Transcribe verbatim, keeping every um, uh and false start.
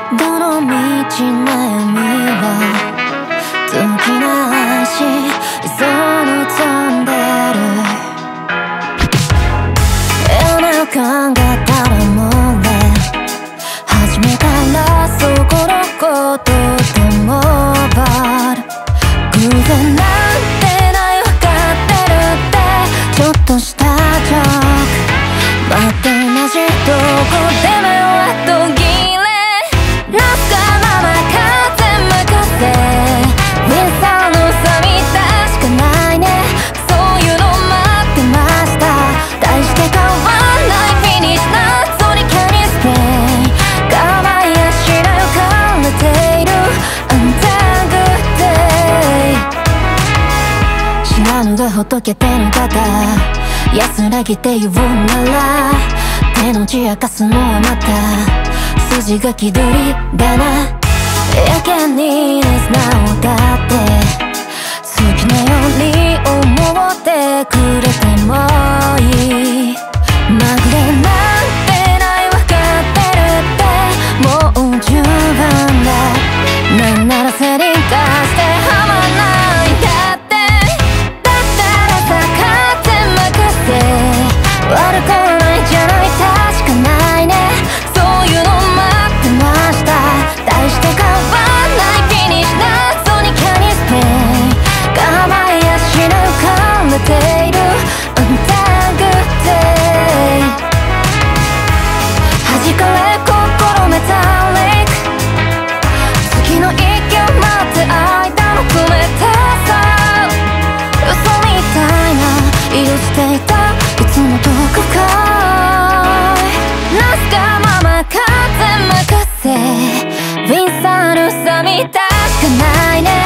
どの道悩みは解きなし理想望んでる夜中がただ漏れ始めたらそこのことでもバル偶然なんてないわかってるってちょっとしたジョーク待って同じどこでもは途切れラスカママ風任せウィンサーのサビ確かないねそういうの待ってました大して変わんないフィニッシュ謎にキャニスペイ構いやしない浮かれているアンダーグッデイ知らぬがほどけてる方安らぎって言うなら手の血明かすのはまた筋が気取りだなやけにレスなおだって好きなように思ってくれてもいいまぐれなんてないわかってるってもう十分だなんならセリン化してはまないだってだったらさ勝手任せ悪くないじゃない確かないねそういうの待ってました大して変わんないフィニッシュ謎にキャニスペイ構いやしない浮かれているアンダーグッデイ弾かれ心メタリック次の息を待って間の冷たさ嘘みたいな色していたいつもどこかラスカママ風任せウィンサーのサビ確かないね